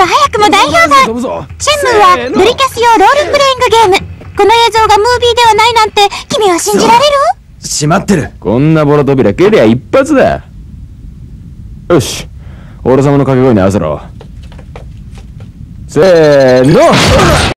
は早くも大評判。シェンムーはブリキャス用ロールプレイングゲーム。この映像がムービーではないなんて君は信じられる？ 閉まってる。 こんなボロ扉蹴りゃ一発だ。よし、俺様の掛け声に合わせろ。せーの。